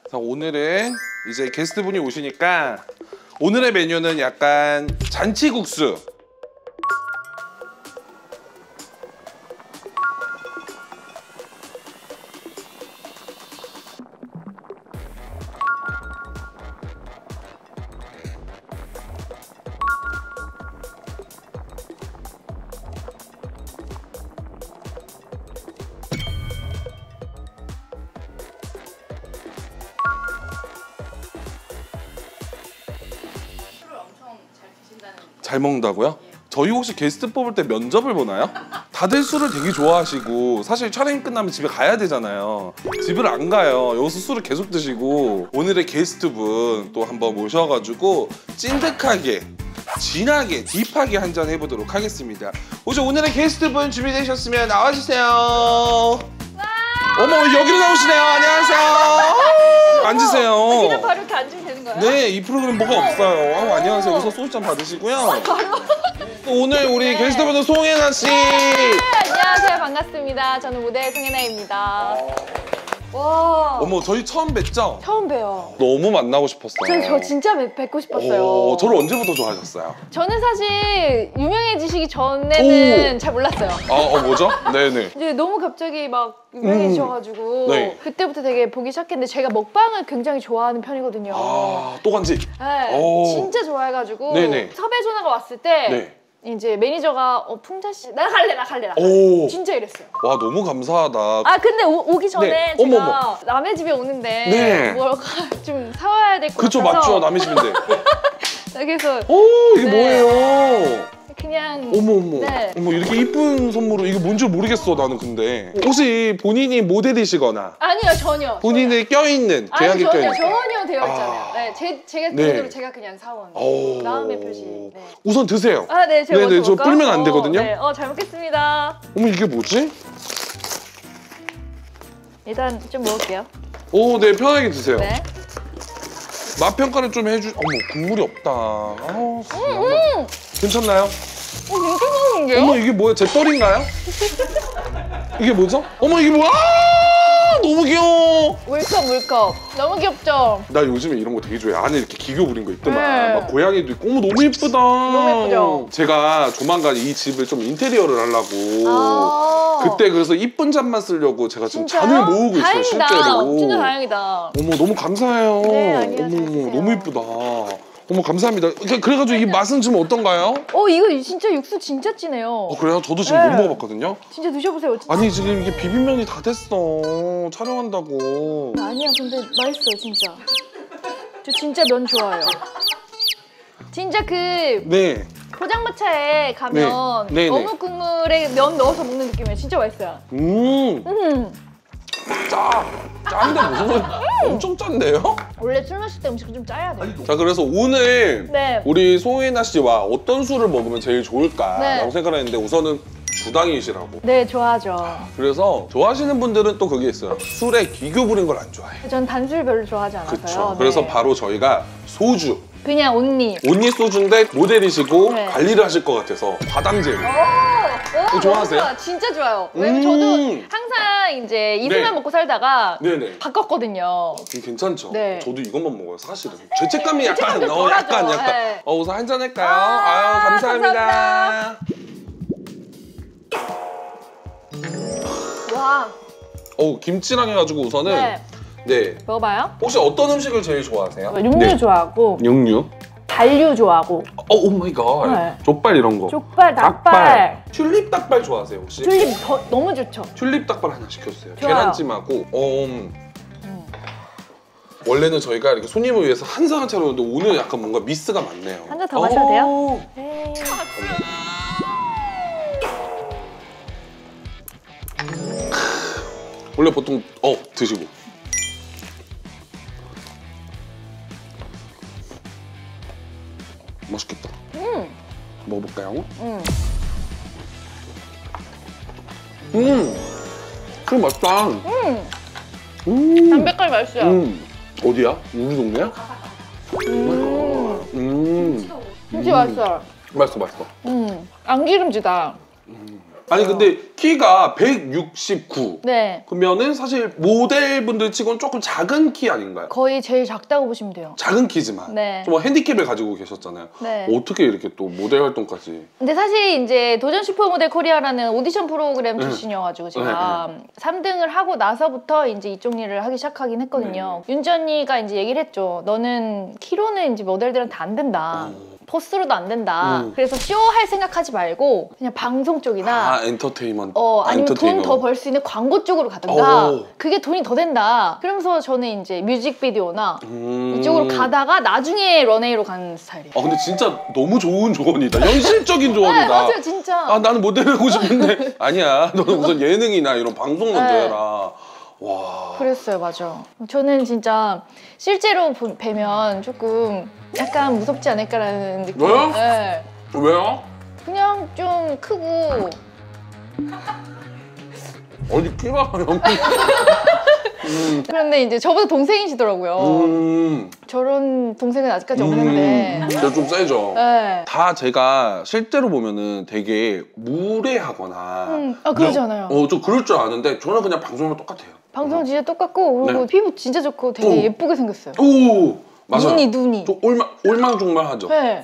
자, 오늘은 이제 게스트분이 오시니까 오늘의 메뉴는 약간 잔치국수. 잘 먹는다고요? 저희 혹시 게스트 뽑을 때 면접을 보나요? 다들 술을 되게 좋아하시고 사실 촬영이 끝나면 집에 가야 되잖아요. 집을 안 가요. 여기서 술을 계속 드시고 오늘의 게스트분 또 한번 모셔가지고 찐득하게 진하게 딥하게 한잔 해보도록 하겠습니다. 혹시 오늘의 게스트분 준비되셨으면 나와주세요. 어머 여기로 나오시네요. 안녕하세요. 앉으세요. 그냥 바로 이렇게 앉으면 되는 거예요? 네, 이 프로그램 뭐가 없어요. 안녕하세요. 여기서 소주잔 받으시고요. 또 오늘 우리 게스트분은 송혜나 씨. 안녕하세요. 반갑습니다. 저는 모델 송혜나입니다. 와. 어머, 저희 처음 뵀죠? 처음 봬요. 너무 만나고 싶었어요. 저 진짜 뵙고 싶었어요. 저를 언제부터 좋아하셨어요? 저는 사실 유명해지시기 전에는 잘 몰랐어요. 뭐죠? 네네. 이제 너무 갑자기 막 유명해지셔가지고 네. 그때부터 되게 보기 시작했는데 제가 먹방을 굉장히 좋아하는 편이거든요. 또 간지. 네, 진짜 좋아해가지고 네네. 섭외 전화가 왔을 때 네. 이제 매니저가 풍자 씨 나 갈래. 진짜 이랬어요. 와, 너무 감사하다. 아 근데 오기 전에 네. 제가 어머. 남의 집에 오는데 네. 뭔가 좀 사와야 될 것 그쵸, 같아서 맞죠. 남의 집인데. 그래서 이게 네. 뭐예요? 그냥 어머. 네. 어머, 이렇게 이쁜 선물을 이게 뭔지 모르겠어, 나는 근데. 혹시 본인이 모델이시거나 아니요 전혀. 본인의 껴있는, 아니 계약이 전혀 껴있는. 되어 있잖아요. 네, 제가 네. 돈으로 제가 그냥 사온 마음의 표시. 네. 우선 드세요. 네, 제가 먼저 저 먹을까요? 불면 안 되거든요. 네, 잘 먹겠습니다. 어머, 이게 뭐지? 일단 좀 먹을게요. 네, 편하게 드세요. 네. 맛 평가를 좀 해주. 어머, 국물이 없다. 괜찮나요? 진짜 맛있는데요? 어머, 이게 뭐야? 제 떨인가요? 이게 뭐죠? 어머, 이게 뭐야? 너무 귀여워. 물컵. 너무 귀엽죠? 나 요즘에 이런 거 되게 좋아해. 안에 이렇게 기교 부린 거 있더만. 네. 막 고양이도 있고. 어머, 너무 예쁘다. 너무 예쁘죠? 제가 조만간 이 집을 좀 인테리어를 하려고. 그때 그래서 이쁜 잔만 쓰려고 제가 지금 진짜요? 잔을 모으고 있어요, 다행이다. 실제로. 진짜 다행이다. 어머, 너무 감사해요. 네, 아니요, 잘 어머, 드세요. 너무 예쁘다. 어머, 감사합니다. 그래가지고 이 맛은 지금 어떤가요? 이거 진짜 육수 진짜 진해요. 그래요? 저도 지금 네. 못 먹어봤거든요. 진짜 드셔보세요. 진짜. 아니, 지금 이게 비빔면이 다 됐어. 촬영한다고. 아니야, 근데 맛있어요, 진짜. 저 진짜 면 좋아해요. 진짜 네. 포장마차에 가면 네. 어묵 국물에 면 넣어서 먹는 느낌이에요. 진짜 맛있어요. 짠데 무슨 소리? 엄청 짠데요? 원래 술 마실 때 음식은 좀 짜야 돼요. 자, 그래서 오늘 네. 우리 송혜나 씨와 어떤 술을 먹으면 제일 좋을까라고 네. 생각을 했는데 우선은 주당이시라고. 네, 좋아하죠. 그래서 좋아하시는 분들은 또 그게 있어요. 술에 기교 부린 걸 안 좋아해. 전 단술 별로 좋아하지 않아서요. 그렇죠. 네. 그래서 바로 저희가 소주. 그냥 온리. 온리 소주인데 모델이시고 네. 관리를 하실 것 같아서 다다임제로. 좋아하세요? 너무 좋아. 진짜 좋아요. 왜냐면 저도 항상 이제 이슬만 네. 먹고 살다가 네네. 바꿨거든요. 괜찮죠? 네. 저도 이것만 먹어요, 사실은. 죄책감이 약간, 죄책감도 덜하죠. 약간. 네. 우선 한잔 할까요? 아유, 감사합니다. 와. 김치랑 해가지고 우선은. 네. 네. 먹어봐요. 혹시 어떤 음식을 제일 좋아하세요? 육류 좋아하고 육류? 달류 좋아하고 오 마이 갓. 네. 족발 이런 거. 족발, 닭발. 튤립 닭발 좋아하세요, 혹시? 튤립 너무 좋죠. 튤립 닭발 하나 시켜주세요. 좋아요. 계란찜하고. 원래는 저희가 이렇게 손님을 위해서 한 상을 차렸는데 오늘 약간 뭔가 미스가 많네요. 한 잔 더 마셔도 돼요? 네. 원래 보통 드시고. 맛있겠다. 먹어볼까요? 술 맛있다. 담백하게 맛있어요. 어디야? 우리 동네야? 진짜 맛있어요. 맛있어. 안 기름지다. 아니 근데 키가 169. 네. 그러면은 사실 모델분들 치고는 조금 작은 키 아닌가요? 거의 제일 작다고 보시면 돼요. 작은 키지만 네. 좀 핸디캡을 가지고 계셨잖아요. 네. 어떻게 이렇게 또 모델 활동까지? 근데 사실 이제 도전 슈퍼모델 코리아라는 오디션 프로그램 출신이어가지고 제가 3등을 하고 나서부터 이제 이쪽 일을 하기 시작하긴 했거든요. 윤지 언니가 이제 얘기를 했죠. 너는 키로는 이제 모델들한테 안 된다. 포스로도 안 된다. 그래서 쇼 할 생각하지 말고 그냥 방송 쪽이나 엔터테인먼트. 아니면 돈 더 벌 수 있는 광고 쪽으로 가든가. 그게 돈이 더 된다. 그러면서 저는 이제 뮤직비디오나 이쪽으로 가다가 나중에 런웨이로 가는 스타일이에요. 근데 진짜 너무 좋은 조언이다. 현실적인 조언이다. 네, 맞아요, 진짜. 나는 모델 하고 싶은데 아니야. 너는 우선 예능이나 이런 방송 먼저 해라. 와. 그랬어요, 맞아. 저는 진짜 실제로 뵈면 조금 약간 무섭지 않을까라는 느낌. 왜요? 네. 왜요? 그냥 좀 크고. 어디 키가 그런데 이제 저보다 동생이시더라고요. 저런 동생은 아직까지 없는데. 제가 좀 세죠. 네. 다 제가 실제로 보면은 되게 무례하거나 그러잖아요. 좀 그럴 줄 아는데 저는 그냥 방송이랑 똑같아요. 방송 진짜 똑같고 그리고 네. 피부 진짜 좋고 되게 예쁘게 생겼어요. 오 맞아요. 눈이. 좀 올망졸망하죠. 네.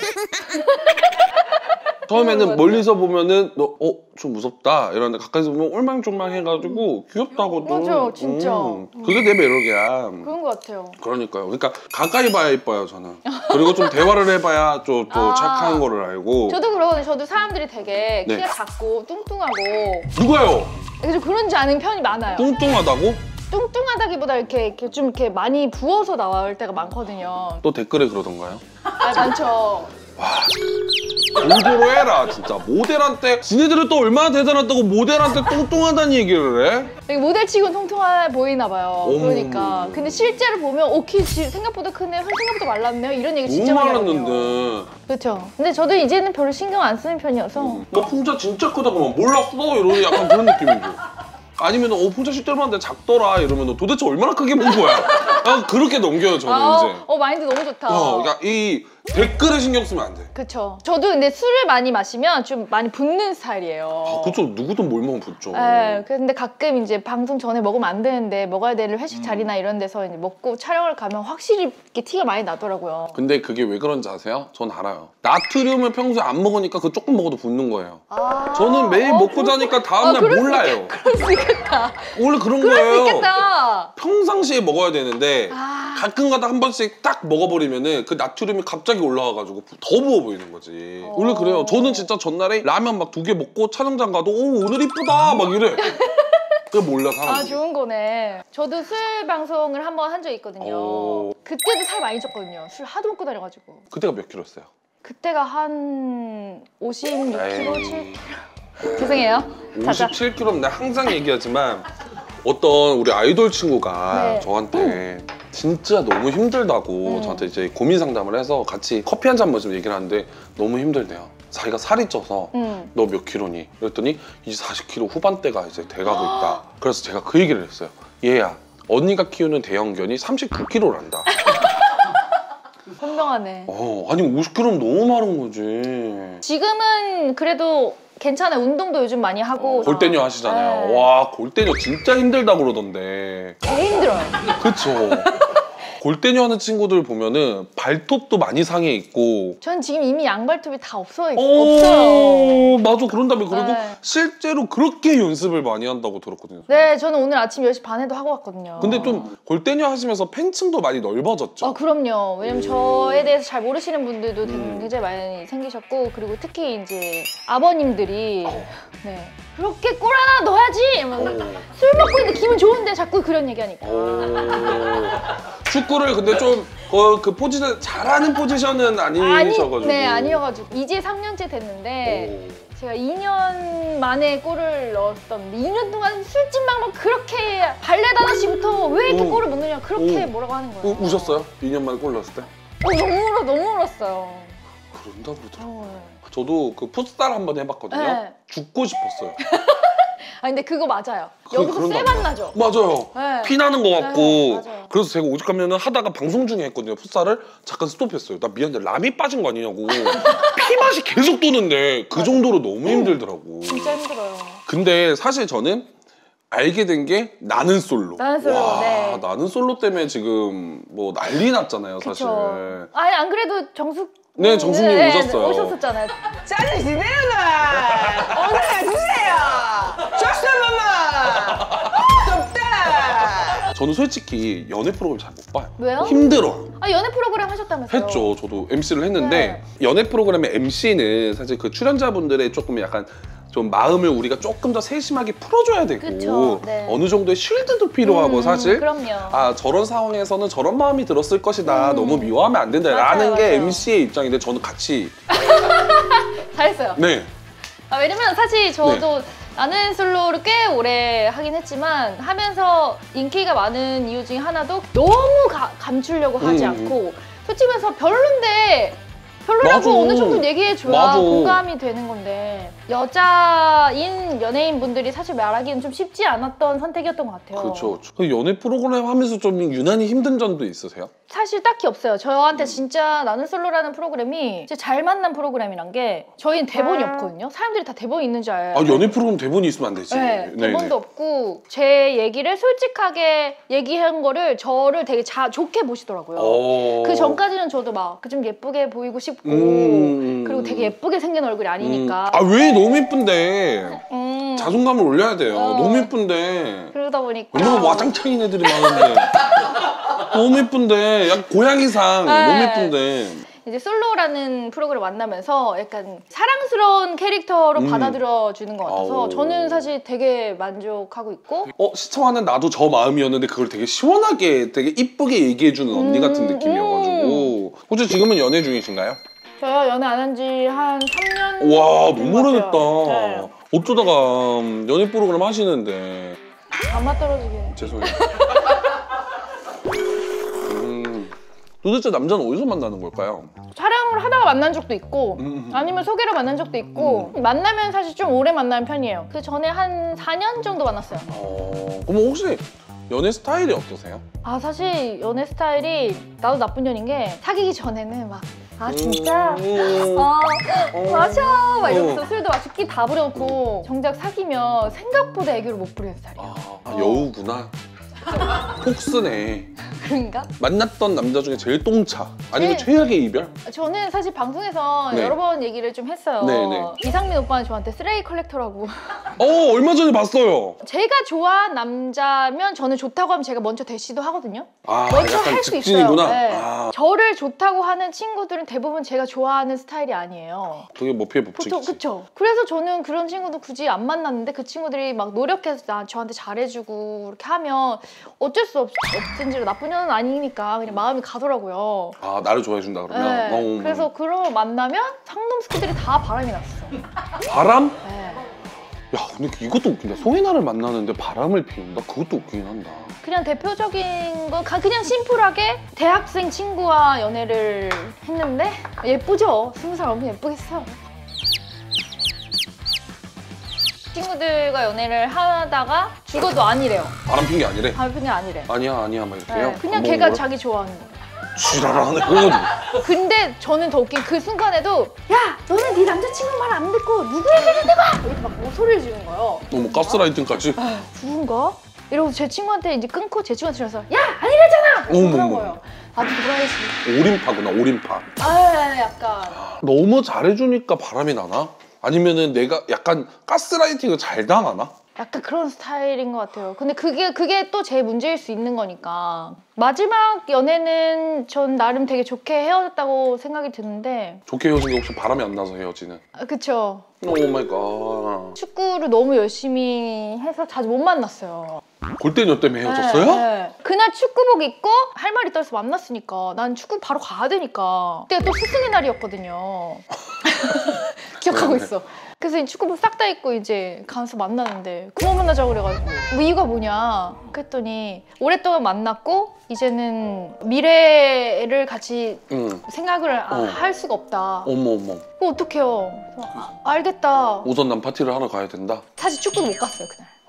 처음에는 멀리서 보면은 너 좀 무섭다 이러는데 가까이서 보면 올망졸망해가지고 귀엽다고도. 맞아요, 진짜. 그게 내 매력이야. 그런 것 같아요. 그러니까요. 그러니까 가까이 봐야 이뻐요 저는. 그리고 좀 대화를 해봐야 또 착한 거를 알고. 저도 그러거든요. 저도 사람들이 되게 네. 키가 작고 뚱뚱하고 누가요? 좀 그런지 아는 편이 많아요. 뚱뚱하다고? 뚱뚱하다기보다 이렇게 좀 이렇게 많이 부어서 나올 때가 많거든요. 또 댓글에 그러던가요? 많죠. 공부로 해라 진짜. 모델한테 지네들은 또 얼마나 대단하다고 모델한테 뚱뚱하다는 얘기를 해? 여기 모델치고는 통통해 보이나 봐요. 어머. 그러니까. 근데 실제로 보면 키 생각보다 크네, 생각보다 말랐네요. 이런 얘기 진짜 너무 많이 하거든요. 많았는데. 그렇죠. 근데 저도 이제는 별로 신경 안 쓰는 편이어서. 너 풍자 진짜 크다 그러면 몰랐어 이러는 약간 그런 느낌이죠. 아니면 풍자 실제로 봤는데 작더라 이러면 도대체 얼마나 크게 본 거야? 그렇게 넘겨요 저는 이제. 마인드 너무 좋다. 그러니까 이 댓글에 신경 쓰면 안 돼. 그쵸. 저도 근데 술을 많이 마시면 좀 많이 붓는 스타일이에요. 그쵸. 누구든 뭘 먹으면 붓죠. 네, 근데 가끔 이제 방송 전에 먹으면 안 되는데 먹어야 될 회식 자리나 이런 데서 이제 먹고 촬영을 가면 확실히 이렇게 티가 많이 나더라고요. 근데 그게 왜 그런지 아세요? 전 알아요. 나트륨을 평소에 안 먹으니까 그 조금 먹어도 붓는 거예요. 저는 매일 먹고 자니까 다음날 몰라요. 그럴 수 있겠다. 원래 그런 그럴 수 거예요. 있겠다. 평상시에 먹어야 되는데 가끔가다 한 번씩 딱 먹어버리면은 그 나트륨이 갑자기 올라와가지고 더 부어 보이는 거지. 원래 그래요. 저는 진짜 전날에 라면 막 2개 먹고 촬영장 가도 오늘 이쁘다 막 이래. 그게 몰라 사람들이. 좋은 거네. 저도 술 방송을 한번 한 적이 있거든요. 그때도 살 많이 쪘거든요. 술 하도 먹고 다녀가지고. 그때가 몇 킬로였어요? 그때가 한 56kg, 7kg. 죄송해요. 57kg인데 항상 얘기하지만 어떤 우리 아이돌 친구가 네. 저한테 진짜 너무 힘들다고 저한테 이제 고민 상담을 해서 같이 커피 한 잔 마시면서 얘기를 하는데 너무 힘들대요. 자기가 살이 쪄서 너 몇 킬로니? 그랬더니 이제 40kg 후반대가 이제 돼가고 있다. 그래서 제가 그 얘기를 했어요. 얘야, 언니가 키우는 대형견이 39kg란다. 현명하네. 아니 50kg면 너무 많은 거지. 지금은 그래도 괜찮아요. 운동도 요즘 많이 하고. 골대녀 하시잖아요. 네. 와, 골대녀 진짜 힘들다 그러던데. 개 힘들어요. 그쵸. 골대녀 하는 친구들 보면은 발톱도 많이 상해 있고. 전 지금 이미 양발톱이 다 없어요. 맞아. 그런다며. 그리고 네. 실제로 그렇게 연습을 많이 한다고 들었거든요. 네, 저는 오늘 아침 10시 반에도 하고 왔거든요. 근데 좀 골대녀 하시면서 팬층도 많이 넓어졌죠. 그럼요. 왜냐면 저에 대해서 잘 모르시는 분들도 굉장히 많이 생기셨고, 그리고 특히 이제 아버님들이 네, 그렇게 꼴 하나 넣어야지! 이러면서 술 먹고 있는데 기분 좋은데 자꾸 그런 얘기하니까. 축구를 근데 좀 그 포지션 잘하는 포지션은 아니셔가지고. 네, 아니어가지고 이제 3년째 됐는데 제가 2년 만에 골을 넣었었는데 2년 동안 술집만 막 그렇게 발레 다나씨부터 왜 이렇게 골을 못 넣냐 그렇게 뭐라고 하는 거예요. 우셨어요? 2년 만에 골 넣었을 때? 너무 울었어요. 그런다 그러더라고요. 저도 그 풋살 한번 해봤거든요. 네. 죽고 싶었어요. 근데 그거 맞아요. 여기서 그런가 쇠 봐요. 만나죠. 맞아요. 네. 피 나는 것 같고. 네, 맞아요. 그래서 제가 오직 가면은 하다가 방송 중에 했거든요. 풋살을 잠깐 스톱했어요. 나 미안한데 람이 빠진 거 아니냐고. 피 맛이 계속 도는데 그 정도로 너무 힘들더라고. 진짜 힘들어요. 근데 사실 저는 알게 된 게 나는 솔로. 나는 솔로, 와, 네. 나는 솔로 때문에 지금 뭐 난리 났잖아요, 사실. 그쵸. 아니 안 그래도 정숙 네, 정숙님 오셨어요. 오셨었잖아요. 짠이 지내려나 오늘 주세요. 줬어 마마. 덥다. 저는 솔직히 연애 프로그램 잘 못 봐요. 왜요? 힘들어. 아 연애 프로그램 하셨다면서요? 했죠. 저도 MC를 했는데 네. 연애 프로그램의 MC는 사실 그 출연자분들의 조금 약간 좀 마음을 우리가 조금 더 세심하게 풀어줘야 되고 그쵸, 네. 어느 정도의 쉴드도 필요하고 사실 그럼요. 아 저런 상황에서는 저런 마음이 들었을 것이다. 너무 미워하면 안 된다라는 맞아요, 게 맞아요. MC의 입장인데 저는 같이 잘했어요. 네. 왜냐면 사실 저도 나는 솔로를 꽤 오래 하긴 했지만 하면서 인기가 많은 이유 중에 하나도 너무 감추려고 하지 않고 솔직히 말해서 별론데 별로라고 맞아. 어느 정도 얘기해줘야 맞아. 공감이 되는 건데 여자인 연예인분들이 사실 말하기는 좀 쉽지 않았던 선택이었던 것 같아요. 그렇죠. 그 연애 프로그램 하면서 좀 유난히 힘든 점도 있으세요? 사실 딱히 없어요. 저한테 진짜 나는 솔로라는 프로그램이 진짜 잘 만난 프로그램이란 게 저희는 대본이 없거든요. 사람들이 다 대본이 있는 줄 알아요. 아 연애 프로그램 대본이 있으면 안 되지. 네, 네네. 대본도 없고 제 얘기를 솔직하게 얘기한 거를 저를 되게 좋게 보시더라고요. 그 전까지는 저도 막 좀 예쁘게 보이고 싶고 그리고 되게 예쁘게 생긴 얼굴이 아니니까 아 왜 너무 예쁜데 자존감을 올려야 돼요. 어. 너무 예쁜데 그러다 보니까 얼마나 와장창인 애들이 많은데 너무 예쁜데 약간 고양이상 네. 너무 예쁜데 이제 솔로라는 프로그램을 만나면서 약간 사랑스러운 캐릭터로 받아들여 주는 것 같아서 아오. 저는 사실 되게 만족하고 있고 시청하는 나도 저 마음이었는데 그걸 되게 시원하게 되게 이쁘게 얘기해주는 언니 같은 느낌이어가지고 혹시 지금은 연애 중이신가요? 저요 연애 안 한 지 한 3년 와 너무 오래됐다. 네. 어쩌다가 연애 프로그램 하시는데 안 맞떨어지게 죄송해요. 도대체 남자는 어디서 만나는 걸까요? 촬영을 하다가 만난 적도 있고 아니면 소개로 만난 적도 있고 만나면 사실 좀 오래 만나는 편이에요. 그 전에 한 4년 정도 만났어요. 그럼 혹시 연애 스타일이 어떠세요? 아 사실 연애 스타일이 나도 나쁜 년인 게 사귀기 전에는 막 아 진짜? 마셔! 막 이러면서 술도 마시고 끼 다 부려놓고 정작 사귀면 생각보다 애교를 못 부리는 스타일이에요. 여우구나. 폭스네. 그런가? 만났던 남자 중에 제일 똥차 아니면 네. 최악의 이별? 저는 사실 방송에서 네. 여러 번 얘기를 좀 했어요. 네, 네. 이상민 오빠는 저한테 쓰레기 컬렉터라고 얼마 전에 봤어요. 제가 좋아한 남자면 저는 좋다고 하면 제가 먼저 대시도 하거든요. 아, 먼저 약간 할 수 있어요. 직진이구나. 네. 저를 좋다고 하는 친구들은 대부분 제가 좋아하는 스타일이 아니에요. 그게 뭐 피해 법칙이지. 보통 그쵸. 그래서 저는 그런 친구도 굳이 안 만났는데 그 친구들이 막 노력해서 저한테 잘해주고 이렇게 하면 어쩔 수 없든지 나쁜 년은 아니니까 그냥 마음이 가더라고요. 아 나를 좋아해준다 그러면? 네. 그래서 그런 걸 만나면 상놈 스키들이 다 바람이 났어. 바람? 네. 야 근데 이것도 웃긴다. 소희나를 만나는데 바람을 피운다? 그것도 웃기긴 한다. 그냥 대표적인 건 그냥 심플하게 대학생 친구와 연애를 했는데 예쁘죠? 20살 엄청 예쁘겠어요. 친구들과 연애를 하다가 죽어도 아니래요. 바람 핀 게 아니래? 바람 핀게 아니래. 아니야 막 이렇게 해요? 네, 그냥 안 걔가 먹는 거야? 자기 좋아하는 거예요. 지랄하네 그거지. 근데 저는 더 웃긴 그 순간에도 야 너는 네 남자친구 말 안 듣고 누구 얘기를 듣어? 이렇게 막 소리를 지르는 거예요. 너무 가스라이팅까지? 누군가? 이러고 제 친구한테 이제 끊고 제 친구한테 전화해서 야 아니래잖아! 그런 어머머. 거예요. 나도 돌아야지. 오림파구나 오림파. 아 약간 너무 잘해주니까 바람이 나나? 아니면은 내가 약간 가스라이팅을 잘 당하나? 약간 그런 스타일인 것 같아요. 근데 그게 또 제 문제일 수 있는 거니까. 마지막 연애는 전 나름 되게 좋게 헤어졌다고 생각이 드는데 좋게 헤어진 게 혹시 바람이 안 나서 헤어지는? 그쵸. 오 마이 갓. 축구를 너무 열심히 해서 자주 못 만났어요. 골대녀 때문에 헤어졌어요? 네. 그날 축구복 입고 할 말 있다 해서 만났으니까 난 축구 바로 가야 되니까 그때가 또 스승의 날이었거든요. 기억하고 있어. 그래서 이 축구복 싹 다 입고 이제 가서 만나는데 그만 만나자고 그래가지고 뭐 이유가 뭐냐 그랬더니 오랫동안 만났고 이제는 미래를 같이 생각을 할 수가 없다. 어머 어떡해요. 알겠다. 오전 난 파티를 하러 가야 된다? 사실 축구도 못 갔어요 그날.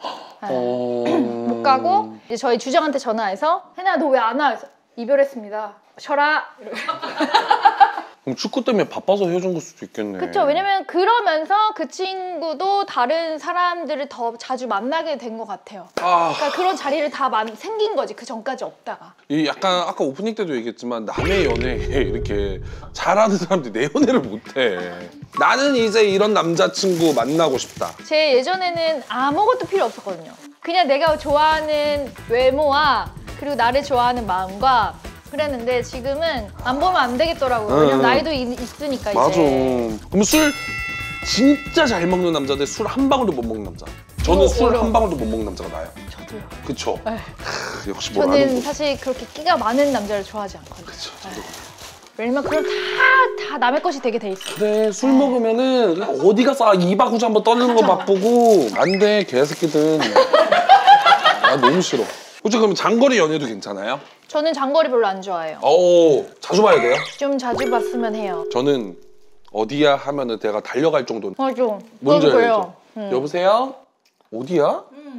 못 가고 이제 저희 주장한테 전화해서 혜나 너 왜 안 와? 그래서 이별했습니다. 쉬어라. 그럼 축구 때문에 바빠서 헤어진 걸 수도 있겠네. 그쵸. 왜냐면 그러면서 그 친구도 다른 사람들을 더 자주 만나게 된 것 같아요. 그러니까 그런 자리를 다 생긴 거지. 그 전까지 없다가. 이 약간 아까 오프닝 때도 얘기했지만 남의 연애에 이렇게 잘하는 사람들이 내 연애를 못해. 나는 이제 이런 남자친구 만나고 싶다. 제 예전에는 아무것도 필요 없었거든요. 그냥 내가 좋아하는 외모와 그리고 나를 좋아하는 마음과 그랬는데 지금은 안 보면 안 되겠더라고요. 왜냐면 나이도 있으니까 이제. 맞아. 그럼 술 진짜 잘 먹는 남자들 술 한 방울도 못 먹는 남자. 저는 술 한 방울도 못 먹는 남자가 나요. 저도요. 그쵸? 네. 역시 뭘 아는 저는 거. 사실 그렇게 끼가 많은 남자를 좋아하지 않거든요. 그쵸. 저도. 왜냐면 그럼 다 남의 것이 되게 돼 있어. 그래 술 먹으면은 어디 가서 2박 9일 한번 떠드는 거 맛보고 안 돼 개새끼들. 아 너무 싫어. 혹시 그러면 장거리 연애도 괜찮아요? 저는 장거리 별로 안 좋아해요. 오 자주 봐야 돼요? 좀 자주 봤으면 해요. 저는 어디야 하면은 내가 달려갈 정도는. 맞아. 뭔지 저도 알죠? 그래요. 여보세요? 어디야?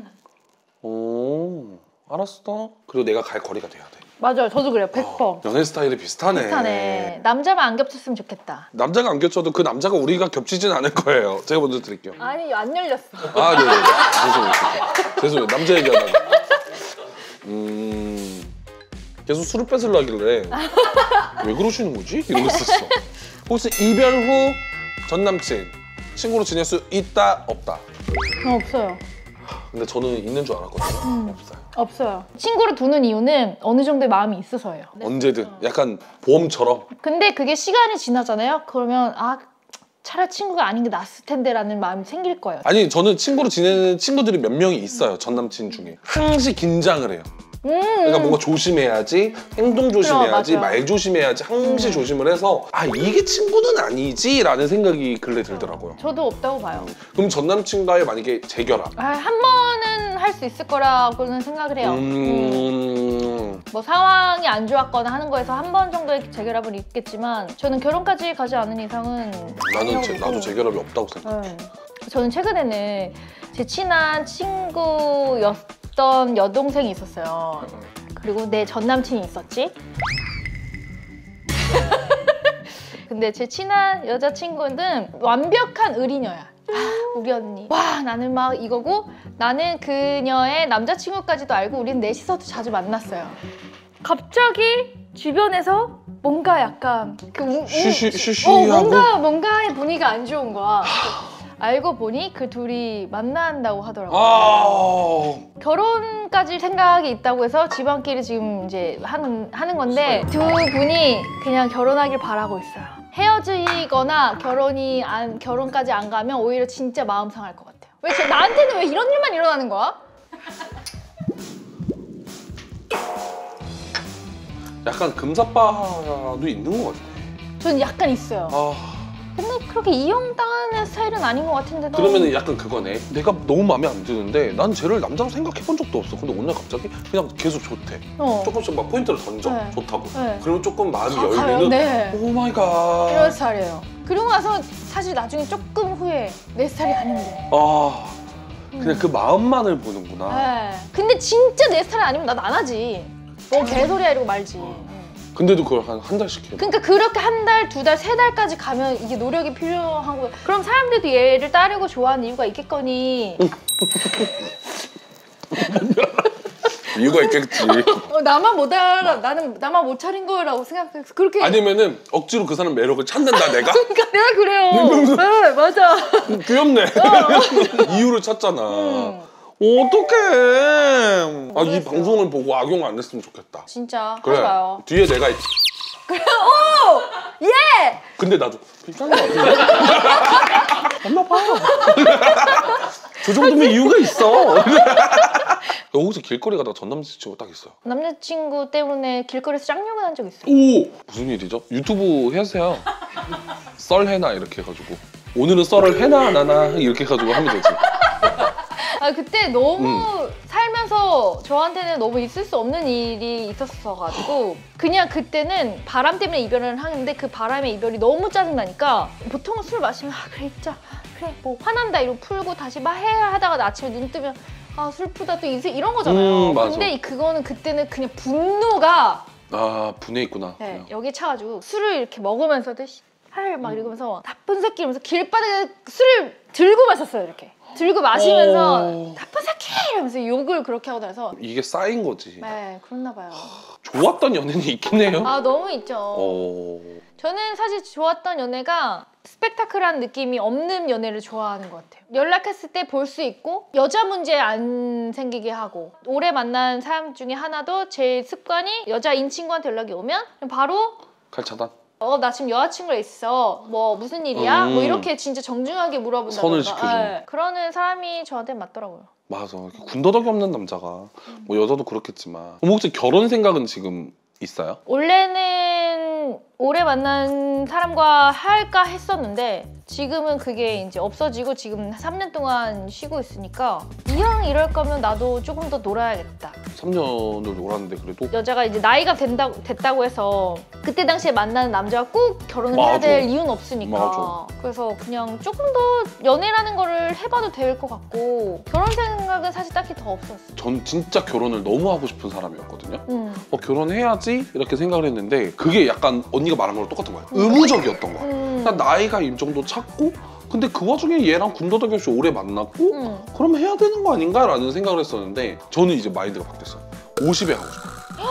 오 알았어. 그리고 내가 갈 거리가 돼야 돼. 맞아요. 저도 그래요. 100%. 연애 스타일이 비슷하네. 비슷하네. 남자만 안 겹쳤으면 좋겠다. 남자가 안 겹쳐도 그 남자가 우리가 겹치진 않을 거예요. 제가 먼저 드릴게요. 아니 안 열렸어. 아 네네네. 죄송해요. 남자 얘기하다가. 계속 술을 뺏으려 하길래 왜 그러시는 거지? 이러고 있었어. 혹시 이별 후 전 남친 친구로 지낼 수 있다 없다? 없어요. 근데 저는 있는 줄 알았거든요. 없어요. 없어요. 친구를 두는 이유는 어느 정도의 마음이 있어서예요. 언제든 약간 보험처럼. 근데 그게 시간이 지나잖아요. 그러면 아 차라리 친구가 아닌 게 낫을 텐데 라는 마음이 생길 거예요. 아니 저는 친구로 지내는 친구들이 몇 명이 있어요. 전 남친 중에. 항상 긴장을 해요. 그러니까 뭔가 조심해야지, 행동 조심해야지, 맞아. 말 조심해야지 항상 조심을 해서 아 이게 친구는 아니지 라는 생각이 근래 들더라고요. 저도 없다고 봐요. 그럼 전 남친과의 만약에 재결합. 한 번은 할 수 있을 거라고는 생각을 해요. 뭐 상황이 안 좋았거나 하는 거에서 한 번 정도의 재결합은 있겠지만 저는 결혼까지 가지 않은 이상은 나도 재결합이 없다고 생각해. 저는 최근에는 제 친한 친구였던 여동생이 있었어요. 그리고 내 전 남친이 있었지. 근데 제 친한 여자친구는 완벽한 의리녀야. 우리 언니. 와 나는 막 이거고 나는 그녀의 남자친구까지도 알고 우리는 넷이서도 자주 만났어요. 갑자기 주변에서 뭔가 약간 쉬쉬하고 뭔가의 분위기가 안 좋은 거야. 알고 보니 그 둘이 만난다고 하더라고요. 결혼까지 생각이 있다고 해서 집안끼리 지금 이제 하는 건데 두 분이 그냥 결혼하길 바라고 있어요. 헤어지거나 결혼까지 안 가면 오히려 진짜 마음 상할 것 같아요. 나한테는 왜 이런 일만 일어나는 거야? 약간 금사빠도 있는 것 같아. 저는 약간 있어요. 근데 그렇게 이용당하는 스타일은 아닌 것 같은데도. 그러면은 약간 그거네. 내가 너무 마음에 안 드는데 난 쟤를 남자로 생각해 본 적도 없어. 근데 오늘 갑자기 그냥 계속 좋대. 조금씩 막 포인트를 던져. 네. 좋다고. 네. 그러면 조금 마음이 가요. 열리면 네. 오 마이 갓. 이런 스타일이에요. 그러고 나서 사실 나중에 조금 후에 내 스타일이 아닌데. 그냥 그 마음만을 보는구나. 네. 근데 진짜 내 스타일 아니면 난 안 하지. 뭐 개소리야 이러고 말지. 근데도 그걸 한 달씩 해. 그러니까 그렇게 한 달, 두 달, 세 달까지 가면 이게 노력이 필요하고 그럼 사람들도 얘를 따르고 좋아하는 이유가 있겠거니. 이유가 있겠지. 나만 못 알아. 나만 못 차린 거라고 생각해서 그렇게. 아니면은 억지로 그 사람 매력을 찾는다 내가? 그러니까 내가 그래요. 네, 맞아. 귀엽네. 이유를 찾잖아. 어떡해. 이 방송을 보고 악용 안 했으면 좋겠다. 진짜 그래. 하지 마요. 뒤에 내가 있지. 그래. 오! 예! 근데 나도 괜찮은 거 같은데? 엄마 봐. 저 정도면 이유가 있어. 혹시 길거리 가다가 전 남자친구 딱 있어요? 남자친구 때문에 길거리에서 짱욕을 한 적 있어요. 오! 무슨 일이죠? 유튜브 하세요. 썰 해나 이렇게 해가지고 오늘은 썰을 해나 나나 이렇게 해가지고 하면 되지. 그때 너무 살면서 저한테는 너무 있을 수 없는 일이 있었어가지고 그냥 그때는 바람 때문에 이별을 하는데 그 바람의 이별이 너무 짜증나니까 보통은 술 마시면 그래 있자 그래 뭐 화난다 이러고 풀고 다시 막 해야 하다가 아침에 눈 뜨면 아 슬프다 또 이런 거잖아요. 맞아. 근데 그거는 그때는 그냥 분노가 아 분해있구나. 네, 여기 차가지고 술을 이렇게 먹으면서도 막 이러면서 나쁜 새끼 이러면서 길바닥에 술을 들고 마셨어요. 이렇게 들고 마시면서 나쁜 새끼 이러면서 욕을 그렇게 하고 다녀서 이게 쌓인 거지. 네 그렇나 봐요. 좋았던 연애는 있긴 해요. 아 너무 있죠. 저는 사실 좋았던 연애가 스펙타클한 느낌이 없는 연애를 좋아하는 것 같아요. 연락했을 때 볼 수 있고 여자 문제 안 생기게 하고 오래 만난 사람 중에 하나도 제 습관이 여자인 친구한테 연락이 오면 바로 칼차단. 나 지금 여자친구가 있어. 뭐 무슨 일이야? 뭐 이렇게 진짜 정중하게 물어본다던가. 선을 지켜주는. 네. 그러는 사람이 저한테 맞더라고요. 맞아. 군더더기 없는 남자가 뭐 여자도 그렇겠지만 혹시 결혼 생각은 지금 있어요? 원래는 오래 만난 사람과 할까 했었는데 지금은 그게 이제 없어지고 지금 3년 동안 쉬고 있으니까 이왕 이럴 거면 나도 조금 더 놀아야겠다. 3년을 놀았는데 그래도 여자가 이제 나이가 됐다고 해서 그때 당시에 만나는 남자가 꼭 결혼을 해야 맞아. 될 이유는 없으니까. 맞아. 그래서 그냥 조금 더 연애라는 거를 해봐도 될 것 같고 결혼 생각은 사실 딱히 더 없었어. 전 진짜 결혼을 너무 하고 싶은 사람이었거든요. 결혼해야지 이렇게 생각을 했는데 그게 약간 언니가 말한 거랑 똑같은 거야. 의무적이었던 거야. 난 나이가 이 정도 찼고 근데 그 와중에 얘랑 군더더기 없이 오래 만났고 그럼 해야 되는 거 아닌가? 라는 생각을 했었는데 저는 이제 마인드가 바뀌었어요. 50에 하고 싶어요.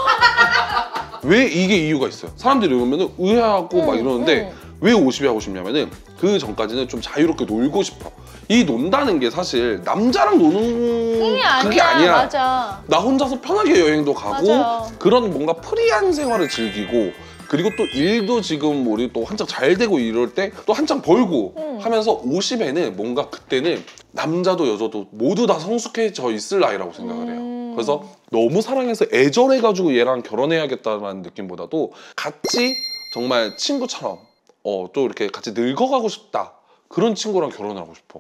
왜 이게 이유가 있어요. 사람들이 이러면 의아하고 막 이러는데 왜 50에 하고 싶냐면은 그 전까지는 좀 자유롭게 놀고 싶어. 이 논다는 게 사실 남자랑 노는 그게 아니야. 맞아. 나 혼자서 편하게 여행도 가고 맞아요. 그런 뭔가 프리한 생활을 즐기고 그리고 또 일도 지금 우리 또 한창 잘 되고 이럴 때 또 한창 벌고 하면서 50에는 뭔가 그때는 남자도 여자도 모두 다 성숙해져 있을 나이라고 생각을 해요. 그래서 너무 사랑해서 애절해가지고 얘랑 결혼해야겠다는 느낌보다도 같이 정말 친구처럼 또 이렇게 같이 늙어가고 싶다. 그런 친구랑 결혼을 하고 싶어.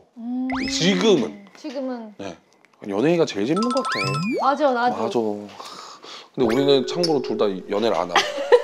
지금은. 네. 연예인가 제일 재밌는 것 같아. 맞아, 나도. 맞아. 근데 우리는 참고로 둘 다 연애를 안 하고.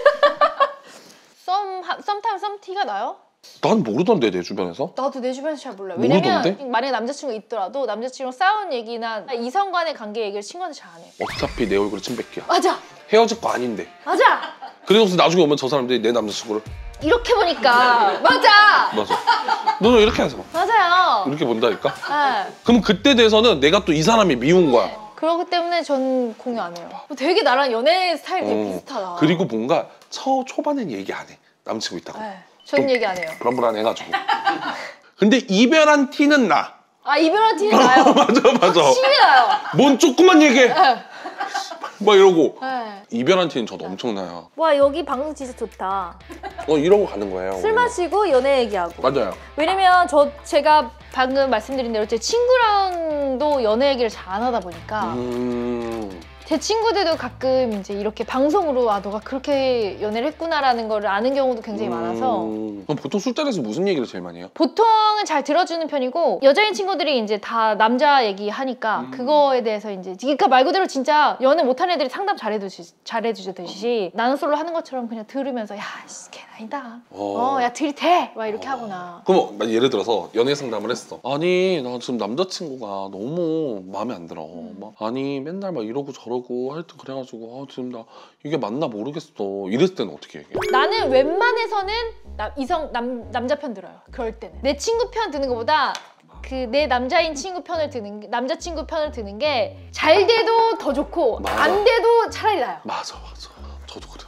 썸 타면 썸티가 나요? 난 모르던데 내 주변에서. 나도 내 주변에서 잘 몰라요. 모르던데? 왜냐면 만약에 남자친구가 있더라도 남자친구랑 싸운 얘기나 이성 간의 관계 얘기를 친구한테 잘 안 해. 어차피 내 얼굴에 침 뱉기야. 맞아. 헤어질 거 아닌데. 맞아. 그래서 나중에 오면 저 사람들이 내 남자친구를 이렇게 보니까 맞아. 너는 이렇게 해서 맞아요. 이렇게 본다니까? 네. 그럼 그때 돼서는 내가 또 이 사람이 미운 거야. 그렇기 때문에 전 공유 안 해요. 되게 나랑 연애 스타일 되게 비슷하다. 그리고 뭔가 초반엔 얘기 안 해. 남친구 있다고. 네. 전 얘기 안 해요. 불안해가지고. 근데 이별한 티는 나. 아 이별한 티는 나요. 맞아. 확실히 나요. 뭔 조그만 얘기해. 네. 막 이러고. 네. 이별한 티는 저도 엄청나요. 와 여기 방송 진짜 좋다. 이러고 가는 거예요. 술 마시고 연애 얘기하고. 맞아요. 왜냐면 제가 방금 말씀드린 대로 제 친구랑도 연애 얘기를 잘 안 하다 보니까 제 친구들도 가끔 이제 이렇게 방송으로 너가 그렇게 연애를 했구나라는 걸 아는 경우도 굉장히 많아서 그럼 보통 술자리에서 무슨 얘기를 제일 많이 해요? 보통은 잘 들어주는 편이고 여자인 친구들이 이제 다 남자 얘기하니까 그거에 대해서 이제 그러니까 말 그대로 진짜 연애 못하는 애들이 상담 잘해주듯이 나는 솔로 하는 것처럼 그냥 들으면서 야, 걔 아니다. 야 들이대 막 이렇게 하거나. 그럼 예를 들어서 연애 상담을 했어. 아니 나 지금 남자친구가 너무 마음에 안 들어. 막 아니 맨날 막 이러고 저러고 하여튼 그래가지고 지금 나 이게 맞나 모르겠어. 이랬을 때는 어떻게 얘기해? 나는 웬만해서는 남자 편 들어요. 그럴 때는 내 친구 편 드는 것보다 내 남자인 친구 편을 남자친구 편을 드는 게 잘 돼도 더 좋고 맞아. 안 돼도 차라리 나요. 맞아. 저도 그래요.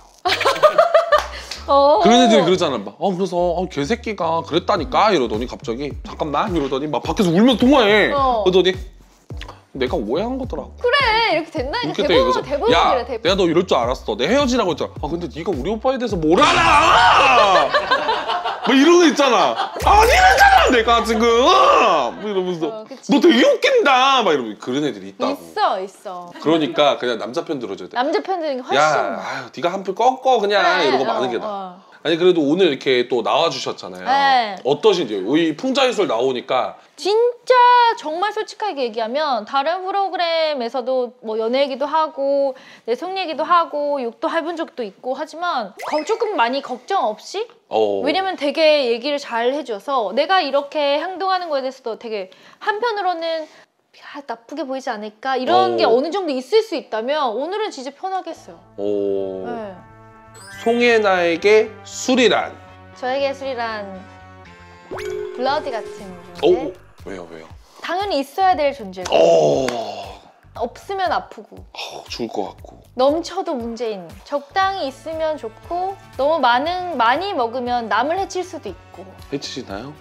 어. 그런 애들이 그러잖아. 막 그래서 개새끼가 그랬다니까 이러더니 갑자기 잠깐만 이러더니 막 밖에서 울면서 통화해. 그러더니 내가 오해한 거더라. 그래 이렇게 된다니까. 대부분 야, 그래. 대부분. 내가 너 이럴 줄 알았어. 내가 헤어지라고 했잖아. 근데 네가 우리 오빠에 대해서 뭘 알아? 막 이런 애 있잖아. 아니랬잖아 내가 지금. 뭐 이러면서 너 되게 웃긴다. 막 이러면 그런 애들이 있다고. 있어. 그러니까 그냥 남자 편 들어줘야 돼. 남자 편 드는 게 훨씬. 야, 네가 한 표 꺾어 그냥 그래, 이러고 마는 게 나아. 아니 그래도 오늘 이렇게 또 나와주셨잖아요. 네. 어떠신지 이 풍자유술 나오니까 진짜 정말 솔직하게 얘기하면 다른 프로그램에서도 뭐 연애 얘기도 하고 내 속 얘기도 하고 욕도 해본 적도 있고 하지만 조금 많이 걱정 없이 왜냐면 되게 얘기를 잘 해줘서 내가 이렇게 행동하는 거에 대해서도 되게 한편으로는 나쁘게 보이지 않을까 이런 게 오. 어느 정도 있을 수 있다면 오늘은 진짜 편하게 했어요. 오. 네. 송혜나에게 술이란? 저에게 술이란 블러드 같은 오. 존재. 왜요? 당연히 있어야 될 존재고 오. 없으면 아프고 죽을 것 같고. 넘쳐도 문제인 적당히 있으면 좋고 너무 많이 먹으면 남을 해칠 수도 있고 해치시나요?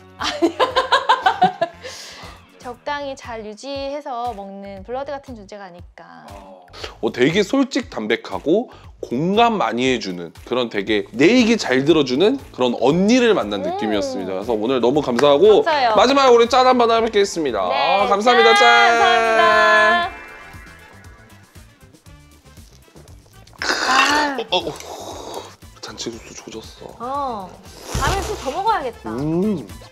적당히 잘 유지해서 먹는 블러드 같은 존재가 아닐까. 되게 솔직 담백하고 공감 많이 해주는 그런 되게 내 얘기 잘 들어주는 그런 언니를 만난 느낌이었습니다. 그래서 오늘 너무 감사하고 감사해요. 마지막에 우리 짠 한번 해뵙겠습니다. 네, 감사합니다. 짠. 감사합니다. 잔치국수 조졌어. 다음에 술 더 먹어야겠다.